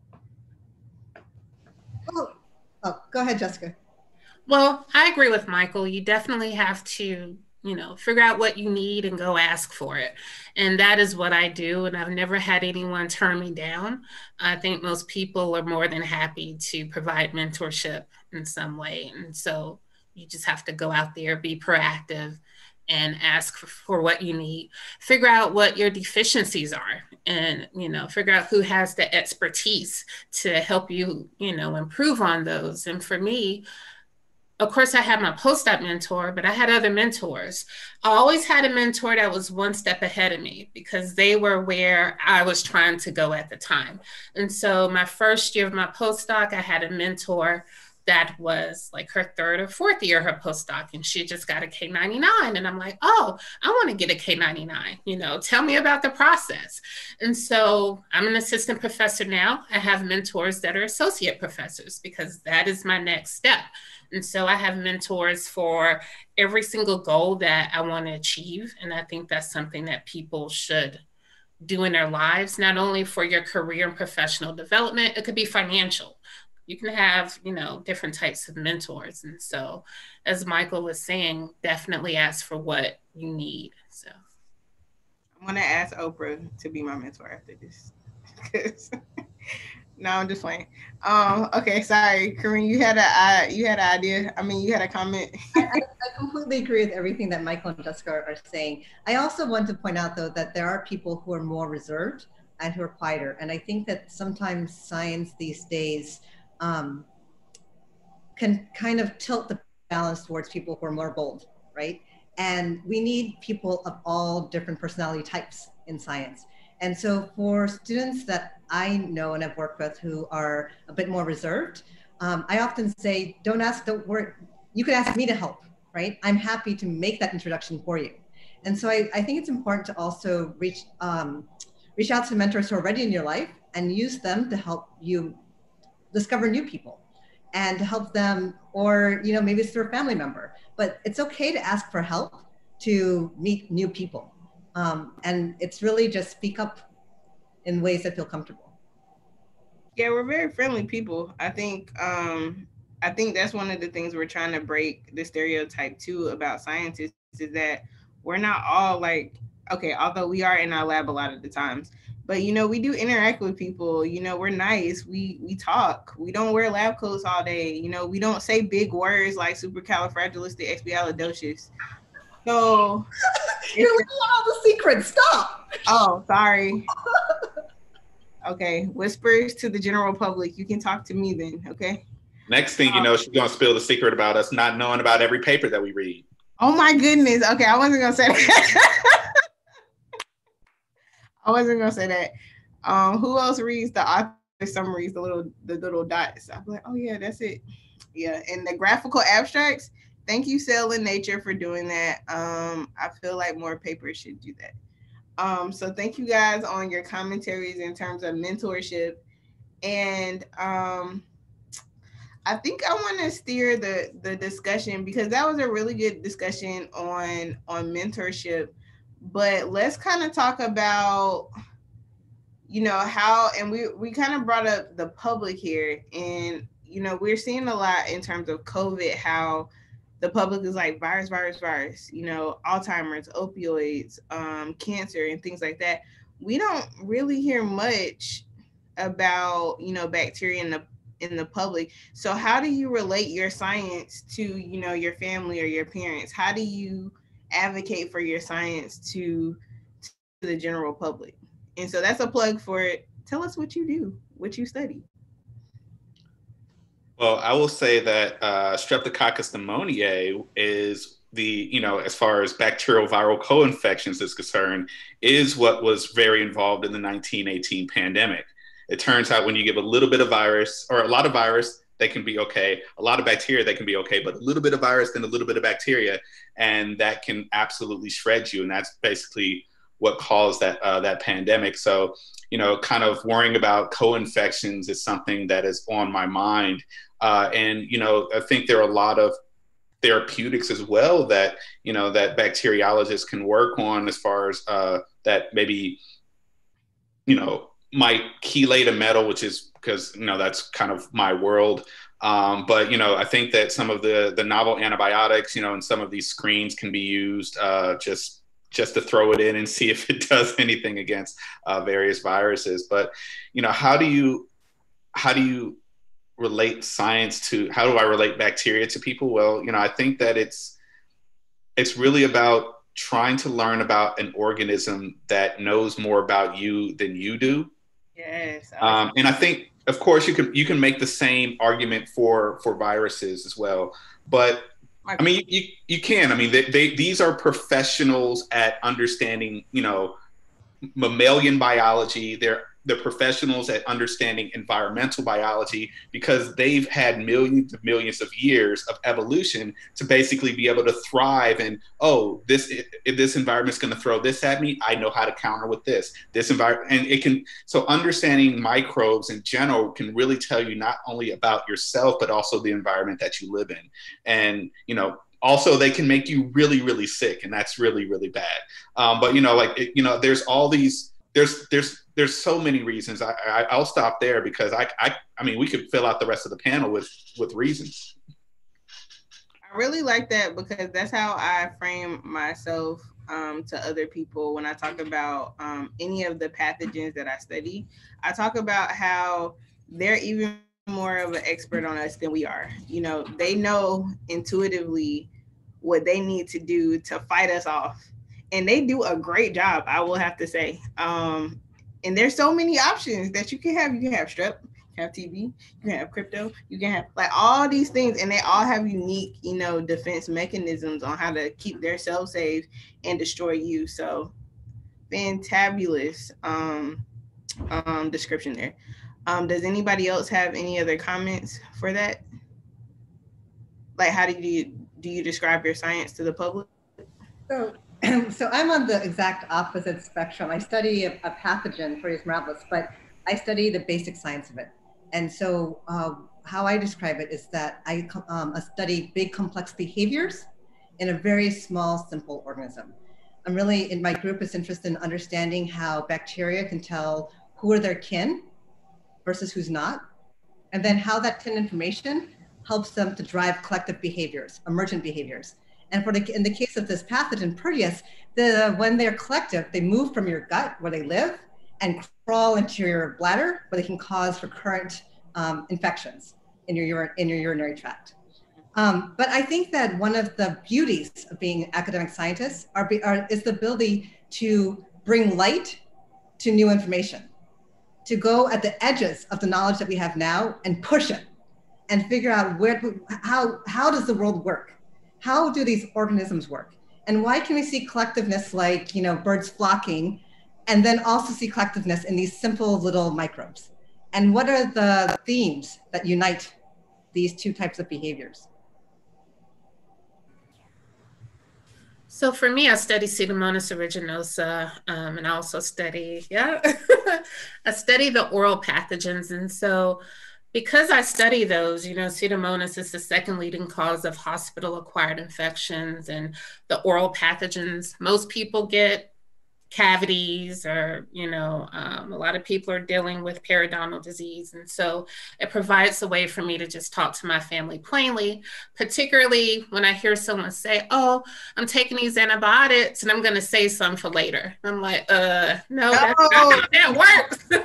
Oh, oh, go ahead, Jessica. Well, I agree with Michael. You definitely have to, you know, figure out what you need and go ask for it. And that is what I do. And I've never had anyone turn me down. I think most people are more than happy to provide mentorship in some way. And so you just have to go out there, be proactive, and ask for, for what you need. Figure out what your deficiencies are, and, you know, figure out who has the expertise to help you, you know, improve on those. And for me, of course, I had my postdoc mentor, but I had other mentors. I always had a mentor that was one step ahead of me, because they were where I was trying to go at the time. And so my first year of my postdoc, I had a mentor that was like her third or fourth year, her postdoc, and she just got a K ninety-nine. And I'm like, oh, I want to get a K ninety-nine, you know, tell me about the process. And so I'm an assistant professor now. I have mentors that are associate professors, because that is my next step. And so I have mentors for every single goal that I want to achieve. And I think that's something that people should do in their lives, not only for your career and professional development, it could be financial. You can have, you know, different types of mentors. And so, as Michael was saying, definitely ask for what you need. So I'm going to ask Oprah to be my mentor after this. No, I'm just playing. Um, okay, sorry, Corinne, you had a uh, you had an idea. I mean, you had a comment. I, I completely agree with everything that Michael and Jessica are saying. I also want to point out, though, that there are people who are more reserved and who are quieter. And I think that sometimes science these days um, can kind of tilt the balance towards people who are more bold, right? And we need people of all different personality types in science. And so for students that I know and have worked with who are a bit more reserved, um, I often say, don't ask, don't worry. You can ask me to help, right? I'm happy to make that introduction for you. And so I, I think it's important to also reach, um, reach out to mentors who are already in your life and use them to help you discover new people and to help them, or, you know, maybe it's through a family member, but it's okay to ask for help to meet new people. Um, and it's really just speak up in ways that feel comfortable. Yeah, we're very friendly people. I think um I think that's one of the things we're trying to break the stereotype too about scientists is that we're not all like okay, although we are in our lab a lot of the times, but you know, we do interact with people, you know, we're nice, we we talk, we don't wear lab coats all day, you know, we don't say big words like supercalifragilisticexpialidocious. So You're it's letting out all the secrets. Stop. oh sorry. Okay, whispers to the general public. You can talk to me then, okay? Next thing you Um, know, she's gonna spill the secret about us not knowing about every paper that we read. oh my goodness. Okay, I wasn't gonna say that. I wasn't gonna say that. Um, who else reads the author summaries, the little the little dots? I'm like, oh yeah, that's it. Yeah, and the graphical abstracts. Thank you, Cell in Nature, for doing that. Um, I feel like more papers should do that. Um, so thank you guys on your commentaries in terms of mentorship. And um, I think I want to steer the the discussion because that was a really good discussion on on mentorship. But let's kind of talk about you know how and we we kind of brought up the public here and you know we're seeing a lot in terms of COVID how the public is like virus virus virus you know Alzheimer's, opioids, um, cancer and things like that. We don't really hear much about you know bacteria in the in the public. So how do you relate your science to you know your family or your parents? How do you advocate for your science to to the general public? And so that's a plug for it. Tell us what you do, what you study. Well, I will say that uh, Streptococcus pneumoniae is the, you know, as far as bacterial viral co-infections is concerned, is what was very involved in the nineteen eighteen pandemic. It turns out when you give a little bit of virus or a lot of virus, they can be okay. A lot of bacteria, they can be okay, but a little bit of virus, then a little bit of bacteria, and that can absolutely shred you. And that's basically what caused that uh, that pandemic. So, you know, kind of worrying about co-infections is something that is on my mind. Uh, and, you know, I think there are a lot of therapeutics as well that, you know, that bacteriologists can work on as far as uh, that maybe, you know, might chelate a metal, which is because, you know, that's kind of my world. Um, but, you know, I think that some of the the novel antibiotics, you know, and some of these screens can be used uh, just just to throw it in and see if it does anything against uh, various viruses. But, you know, how do you how do you relate science to, how do I relate bacteria to people? Well, you know, I think that it's it's really about trying to learn about an organism that knows more about you than you do. Yes. I Um, and I think, of course, you can you can make the same argument for for viruses as well. But I mean, you you can. I mean, they, they these are professionals at understanding, you know, mammalian biology. They're they're professionals at understanding environmental biology because they've had millions of millions of years of evolution to basically be able to thrive. And oh, this if this environment's going to throw this at me, I know how to counter with this. This environment, and it can. So understanding microbes in general can really tell you not only about yourself but also the environment that you live in. And you know, also they can make you really really sick, and that's really really bad. Um, but you know, like it, you know, there's all these there's there's there's so many reasons. I, I I'll stop there because I I I mean we could fill out the rest of the panel with with reasons. I really like that because that's how I frame myself um, to other people when I talk about um, any of the pathogens that I study. I talk about how they're even more of an expert on us than we are. You know, they know intuitively what they need to do to fight us off. And they do a great job, I will have to say. Um, and there's so many options that you can have. You can have strep, you can have T B, you can have crypto, you can have like all these things, and they all have unique, you know, defense mechanisms on how to keep their cells safe and destroy you. So fantabulous um, um, description there. Um, does anybody else have any other comments for that? Like, how do you do you describe your science to the public? So, so I'm on the exact opposite spectrum. I study a, a pathogen, Proteus mirabilis, but I study the basic science of it. And so uh, how I describe it is that I um, study big complex behaviors in a very small, simple organism. I'm really, in my group, is interested in understanding how bacteria can tell who are their kin versus who's not, and then how that tin information helps them to drive collective behaviors, emergent behaviors. And for the, in the case of this pathogen, Proteus, the, when they're collective, they move from your gut where they live and crawl into your bladder where they can cause recurrent um, infections in your, urine, in your urinary tract. Um, but I think that one of the beauties of being academic scientists are, are, is the ability to bring light to new information, to go at the edges of the knowledge that we have now and push it and figure out where, how, how does the world work? How do these organisms work? And why can we see collectiveness like, you know, birds flocking, and then also see collectiveness in these simple little microbes? And what are the themes that unite these two types of behaviors? So for me, I study Pseudomonas aeruginosa, um, and I also study, yeah, I study the oral pathogens. And so because I study those, you know, Pseudomonas is the second leading cause of hospital-acquired infections, and the oral pathogens, most people get cavities, or, you know, um, a lot of people are dealing with periodontal disease. And so it provides a way for me to just talk to my family plainly, particularly when I hear someone say, oh, I'm taking these antibiotics and I'm going to save some for later. I'm like, uh, no, that's Oh. not how that works.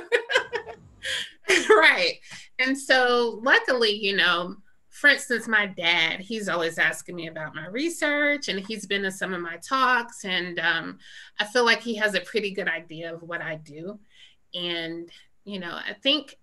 Right. And so luckily, you know, for instance, my dad, he's always asking me about my research, and he's been to some of my talks, and um, I feel like he has a pretty good idea of what I do. And, you know, I think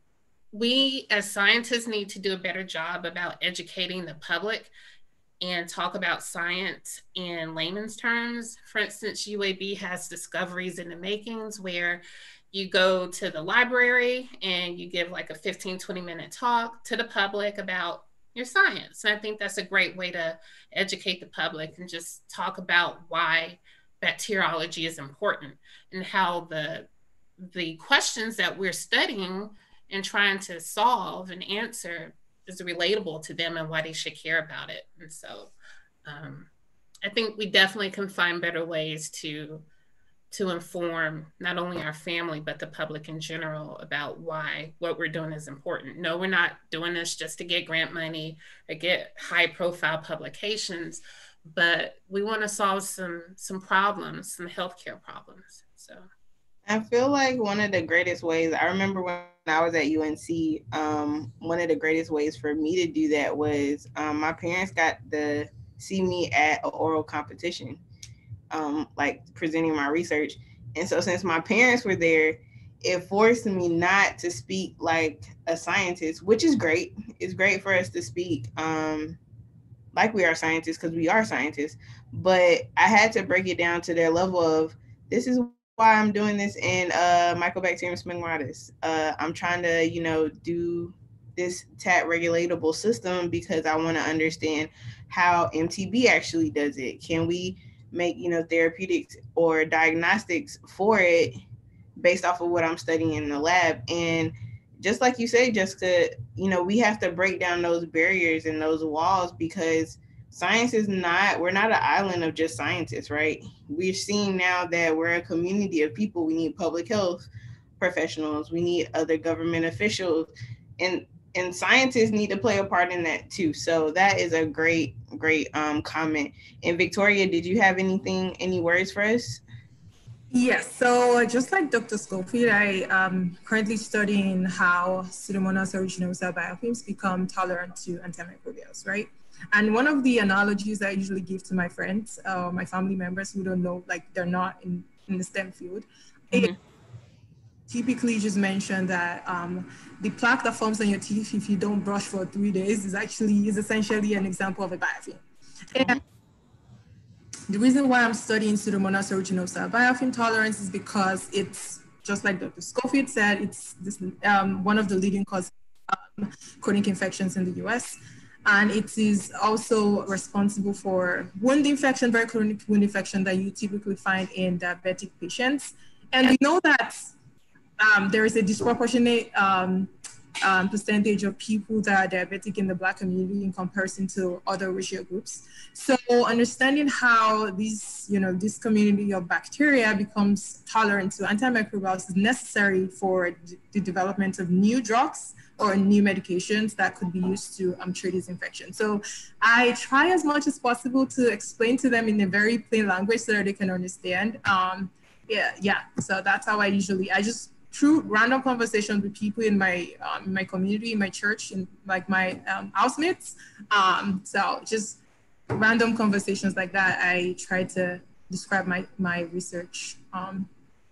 we as scientists need to do a better job about educating the public and talk about science in layman's terms. For instance, U A B has discoveries in the makings, where you go to the library and you give like a fifteen, twenty minute talk to the public about your science. And I think that's a great way to educate the public and just talk about why bacteriology is important, and how the, the questions that we're studying and trying to solve and answer is relatable to them, and why they should care about it. And so um, I think we definitely can find better ways to to inform not only our family, but the public in general about why what we're doing is important. No, we're not doing this just to get grant money or get high profile publications, but we want to solve some, some problems, some healthcare problems. So I feel like one of the greatest ways, I remember when I was at U N C, um, one of the greatest ways for me to do that was um, my parents got to see me at an oral competition. Um, like presenting my research. And so since my parents were there, it forced me not to speak like a scientist, which is great. It's great for us to speak um, like we are scientists, because we are scientists. But I had to break it down to their level of, this is why I'm doing this in uh, Mycobacterium smegmatis. Uh, I'm trying to, you know, do this T A T regulatable system because I want to understand how M T B actually does it. Can we make, you know, therapeutics or diagnostics for it based off of what I'm studying in the lab? And just like you say, Jessica, you know, we have to break down those barriers and those walls, because science is not, we're not an island of just scientists, right? We're seeing now that we're a community of people. We need public health professionals, we need other government officials, and and scientists need to play a part in that too. So that is a great, great um, comment. And Victoria, did you have anything, any words for us? Yes, so just like Doctor Schofield, I am currently studying how Pseudomonas aeruginosa biofilms become tolerant to antimicrobials, right? And one of the analogies I usually give to my friends, uh, my family members who don't know, like they're not in, in the STEM field, mm-hmm. typically just mention that um, the plaque that forms on your teeth if you don't brush for three days is actually, is essentially an example of a biofilm. Mm-hmm. And the reason why I'm studying Pseudomonas aeruginosa biofilm tolerance is because it's, just like Doctor Schofield said, it's this, um, one of the leading causes of um, chronic infections in the U S. And it is also responsible for wound infection, very chronic wound infection that you typically find in diabetic patients. And we know that um, there is a disproportionate um, um, percentage of people that are diabetic in the Black community in comparison to other racial groups. So understanding how these you know, this community of bacteria becomes tolerant to antimicrobials is necessary for the development of new drugs or new medications that could be used to um, treat this infection. So I try as much as possible to explain to them in a very plain language so that they can understand. Um, yeah, yeah. So that's how I usually, I just, through random conversations with people in my um, in my community, in my church, and like my um, housemates. Um, so just random conversations like that, I try to describe my, my research. Um,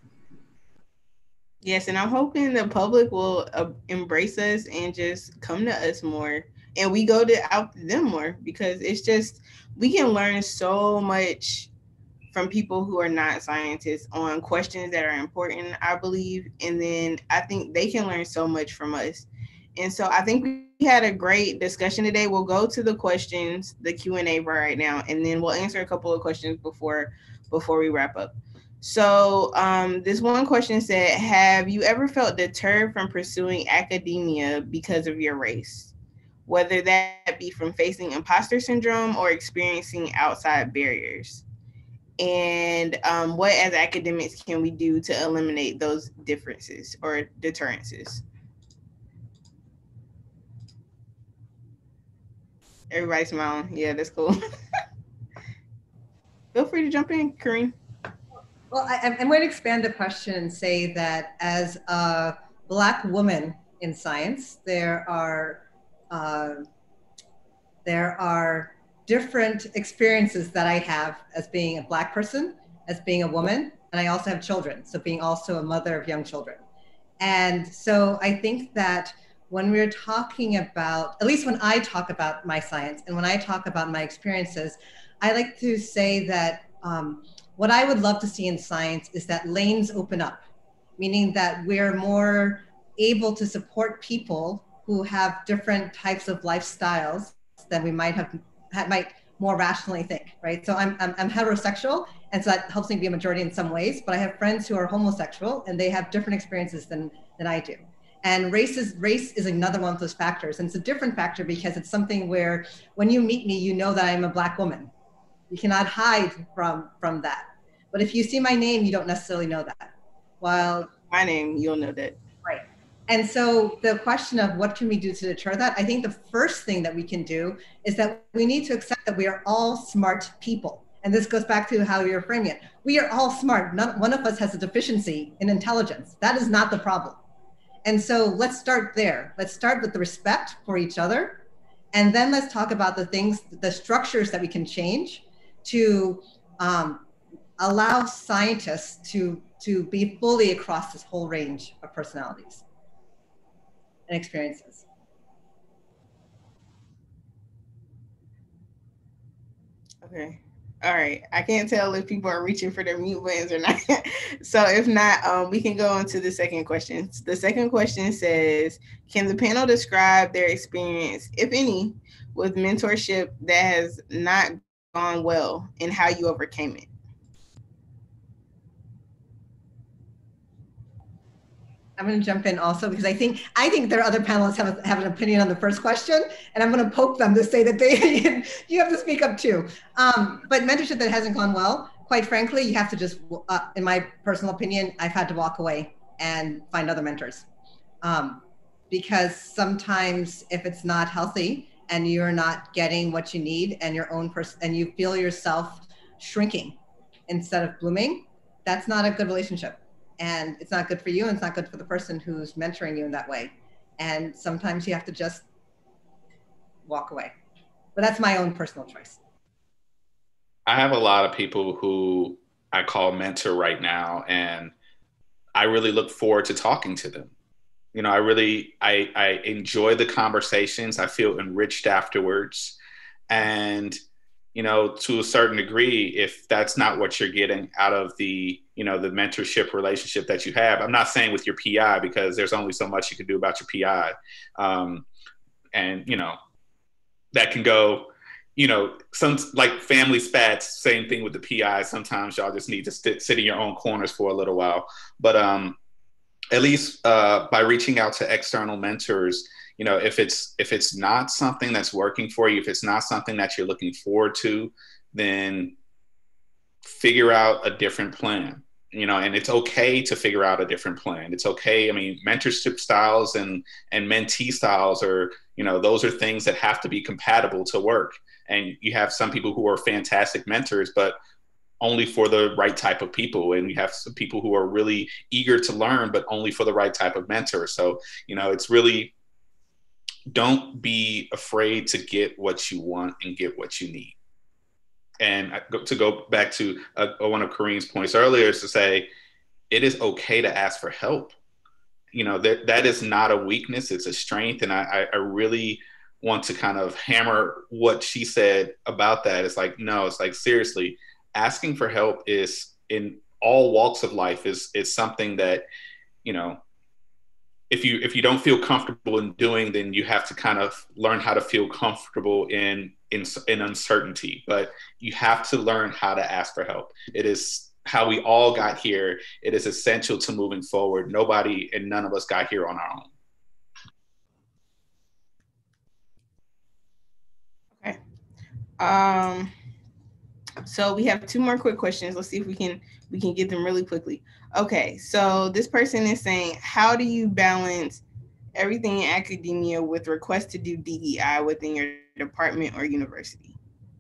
Yes, and I'm hoping the public will uh, embrace us and just come to us more, and we go to out to them more, because it's just we can learn so much from people who are not scientists on questions that are important, I believe, and then I think they can learn so much from us. And so I think we had a great discussion today. We'll go to the questions, the Q and A right now, and then we'll answer a couple of questions before before we wrap up. So um, this one question said, have you ever felt deterred from pursuing academia because of your race? Whether that be from facing imposter syndrome or experiencing outside barriers? And um, what as academics can we do to eliminate those differences or deterrences? Everybody smiling. Yeah, that's cool. Feel free to jump in, Kareem. Well, I, I'm going to expand the question and say that as a Black woman in science, there are uh, there are different experiences that I have as being a Black person, as being a woman, and I also have children, so being also a mother of young children. And so I think that when we're talking about, at least when I talk about my science and when I talk about my experiences, I like to say that um, what I would love to see in science is that lanes open up, meaning that we're more able to support people who have different types of lifestyles than we might have had, might more rationally think, right? So I'm, I'm, I'm heterosexual, and so that helps me be a majority in some ways, but I have friends who are homosexual and they have different experiences than, than I do. And race is, race is another one of those factors. And it's a different factor because it's something where when you meet me, you know that I'm a Black woman. You cannot hide from, from that. But if you see my name, you don't necessarily know that. While my name, you'll know that. Right. And so the question of what can we do to deter that, I think the first thing that we can do is that we need to accept that we are all smart people. And this goes back to how you're framing it. We are all smart. None, one of us has a deficiency in intelligence. That is not the problem. And so let's start there. Let's start with the respect for each other. And then let's talk about the things, the structures that we can change to um, allow scientists to, to be fully across this whole range of personalities and experiences. Okay. All right. I can't tell if people are reaching for their mute buttons or not. So if not, um, we can go on to the second question. The second question says, can the panel describe their experience, if any, with mentorship that has not gone well and how you overcame it? I'm going to jump in also because I think I think there are other panelists have, a, have an opinion on the first question, and I'm going to poke them to say that they you have to speak up too. Um, but mentorship that hasn't gone well, quite frankly, you have to just, uh, in my personal opinion, I've had to walk away and find other mentors, um, because sometimes if it's not healthy and you're not getting what you need and your own person and you feel yourself shrinking instead of blooming, that's not a good relationship. And it's not good for you, and it's not good for the person who's mentoring you in that way. And sometimes you have to just walk away. But that's my own personal choice. I have a lot of people who I call mentor right now, and I really look forward to talking to them. You know, I really, I, I enjoy the conversations. I feel enriched afterwards. And you know, to a certain degree, if that's not what you're getting out of the, you know, the mentorship relationship that you have, I'm not saying with your P I, because there's only so much you can do about your P I. Um, and, you know, that can go, you know, some like family spats, same thing with the P I. Sometimes y'all just need to sit, sit in your own corners for a little while. But um, at least uh, by reaching out to external mentors, you know, if it's if it's not something that's working for you, if it's not something that you're looking forward to, then figure out a different plan, you know, and it's okay to figure out a different plan. It's okay. I mean, mentorship styles and, and mentee styles are, you know, those are things that have to be compatible to work. And you have some people who are fantastic mentors, but only for the right type of people. And you have some people who are really eager to learn, but only for the right type of mentor. So, you know, it's really, don't be afraid to get what you want and get what you need. And to go back to uh, one of Kareem's points earlier is to say, it is okay to ask for help. You know, that that is not a weakness, it's a strength. And I, I really want to kind of hammer what she said about that. It's like, no, it's like, seriously, asking for help is in all walks of life is, is something that, you know, if you, if you don't feel comfortable in doing, then you have to kind of learn how to feel comfortable in, in, in uncertainty, but you have to learn how to ask for help. It is how we all got here. It is essential to moving forward. Nobody and none of us got here on our own. Okay. Um, so we have two more quick questions. Let's see if we can, we can get them really quickly. Okay, so this person is saying, how do you balance everything in academia with requests to do D E I within your department or university?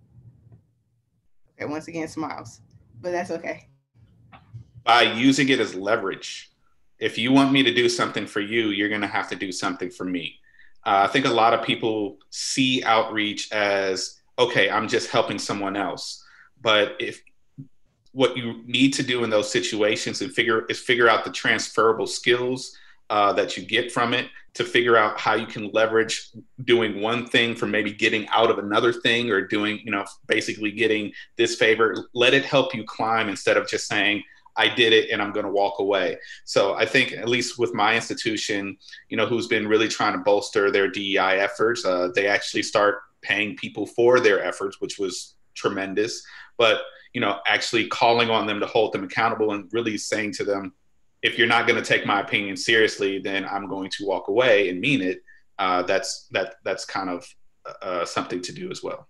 Okay, once again, smiles, but that's okay. By using it as leverage. If you want me to do something for you, you're going to have to do something for me. Uh, I think a lot of people see outreach as, okay, I'm just helping someone else. But if what you need to do in those situations and figure is figure out the transferable skills uh, that you get from it, to figure out how you can leverage doing one thing for maybe getting out of another thing, or doing, you know, basically getting this favor. Let it help you climb instead of just saying, I did it and I'm going to walk away. So I think, at least with my institution, you know, who's been really trying to bolster their D E I efforts, uh, they actually start paying people for their efforts, which was tremendous. But, you know, actually calling on them to hold them accountable and really saying to them, if you're not going to take my opinion seriously, then I'm going to walk away and mean it. Uh, that's that that's kind of uh, something to do as well.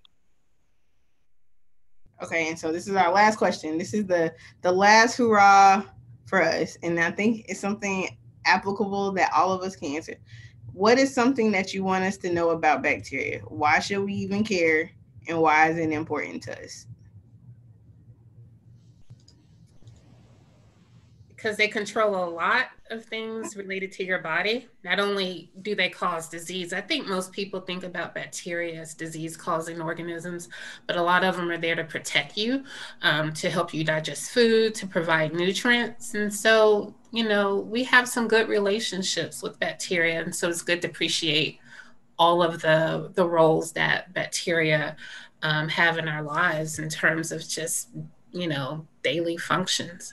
Okay, and so this is our last question. This is the the last hurrah for us, and I think it's something applicable that all of us can answer. What is something that you want us to know about bacteria? Why should we even care, and why is it important to us? Because they control a lot of things related to your body. Not only do they cause disease, I think most people think about bacteria as disease-causing organisms, but a lot of them are there to protect you, um, to help you digest food, to provide nutrients. And so, you know, we have some good relationships with bacteria. And so it's good to appreciate all of the, the roles that bacteria um, have in our lives in terms of just, you know, daily functions.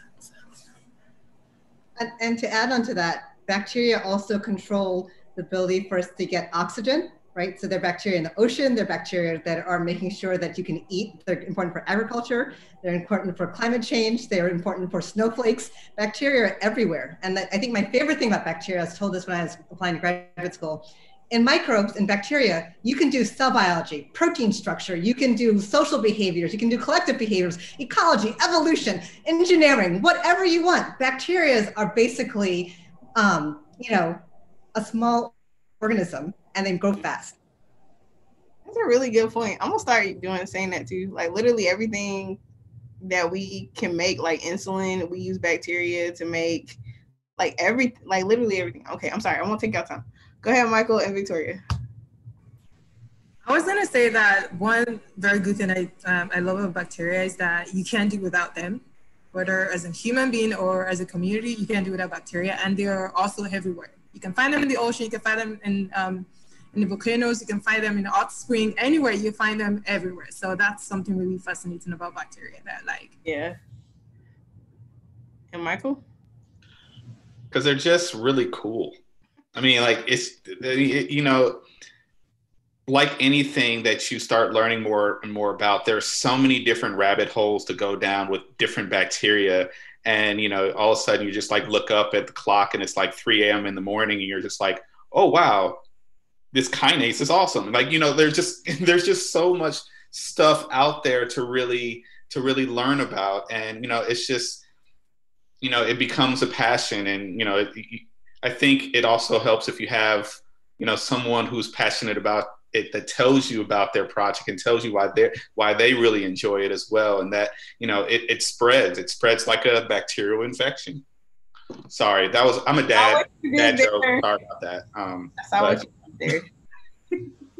And, and to add on to that, bacteria also control the ability for us to get oxygen, right? So they're bacteria in the ocean, they're bacteria that are making sure that you can eat. They're important for agriculture, they're important for climate change, they're important for snowflakes. Bacteria are everywhere. And I think my favorite thing about bacteria, I was told this when I was applying to graduate school, in microbes and bacteria, you can do cell biology, protein structure, you can do social behaviors, you can do collective behaviors, ecology, evolution, engineering, whatever you want. Bacteria are basically, um, you know, a small organism, and they grow fast. That's a really good point. I'm gonna start doing saying that too. Like literally everything that we can make, like insulin, we use bacteria to make. Like every, like literally everything. Okay, I'm sorry. I won't take your time. Go ahead, Michael and Victoria. I was gonna say that one very good thing I um, I love about bacteria is that you can't do without them, whether as a human being or as a community, you can't do without bacteria, and they are also everywhere. You can find them in the ocean, you can find them in um, in the volcanoes, you can find them in the hot spring, anywhere you find them everywhere. So that's something really fascinating about bacteria that like. Yeah. And Michael? Because they're just really cool. I mean, like it's, you know, like anything that you start learning more and more about, there's so many different rabbit holes to go down with different bacteria. And, you know, all of a sudden you just like look up at the clock and it's like three a m in the morning and you're just like, oh, wow, this kinase is awesome. Like, you know, there's just, there's just so much stuff out there to really to really learn about. And, you know, it's just, you know, it becomes a passion. And, you know, it, I think it also helps if you have, you know, someone who's passionate about it that tells you about their project and tells you why they why they really enjoy it as well. And that, you know, it, it spreads. It spreads like a bacterial infection. Sorry, that was, I'm a dad, dad joke. Sorry about that. Um, That's not but, what you did there.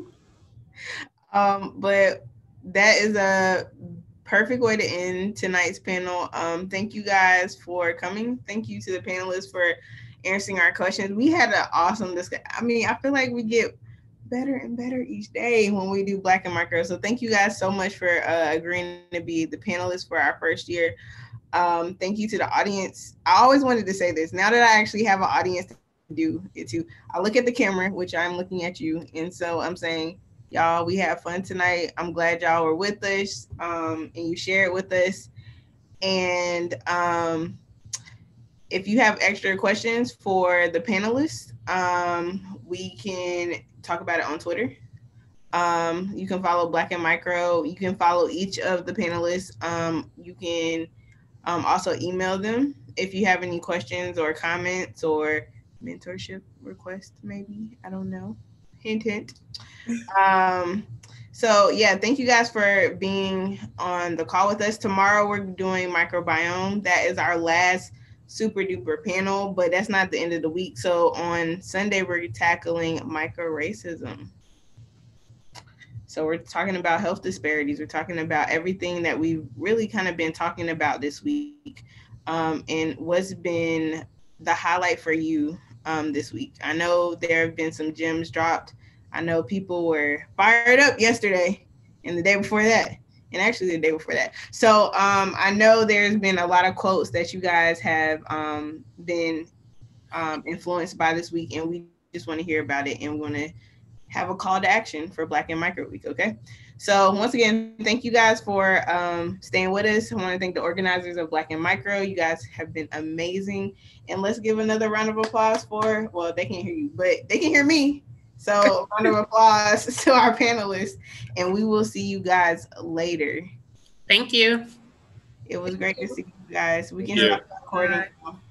um, but that is a perfect way to end tonight's panel. Um, thank you guys for coming. Thank you to the panelists for answering our questions. We had an awesome discussion. I mean, I feel like we get better and better each day when we do Black and Micro. So thank you guys so much for uh, agreeing to be the panelists for our first year. Um, thank you to the audience. I always wanted to say this. Now that I actually have an audience to do it to, I look at the camera, which I'm looking at you. And so I'm saying, y'all, we had fun tonight. I'm glad y'all were with us um, and you shared with us. And um, if you have extra questions for the panelists, um, we can talk about it on Twitter. Um, you can follow Black and Micro. You can follow each of the panelists. Um, you can um, also email them if you have any questions or comments or mentorship requests, maybe. I don't know. Hint, hint. Um, so yeah, thank you guys for being on the call with us. Tomorrow we're doing microbiome. That is our last super duper panel, but that's not the end of the week. So on Sunday we're tackling micro racism. So we're talking about health disparities. We're talking about everything that we've really kind of been talking about this week. Um, and what's been the highlight for you um, this week? I know there have been some gems dropped. I know people were fired up yesterday and the day before that, and actually the day before that. So um, I know there's been a lot of quotes that you guys have um, been um, influenced by this week, and we just want to hear about it, and we want to have a call to action for Black and Micro Week, okay? So once again, thank you guys for um, staying with us. I want to thank the organizers of Black and Micro. You guys have been amazing. And let's give another round of applause for, well, they can't hear you, but they can hear me. So round of applause to our panelists, and we will see you guys later. Thank you. It was great to see you guys. We can Yeah. stop recording now.